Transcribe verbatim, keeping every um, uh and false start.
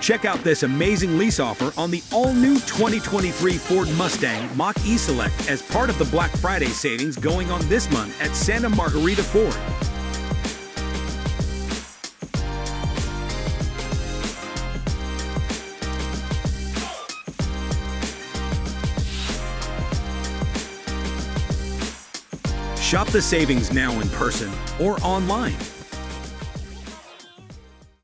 Check out this amazing lease offer on the all-new twenty twenty-three Ford Mustang Mach-E Select as part of the Black Friday savings going on this month at Santa Margarita Ford. Shop the savings now in person or online.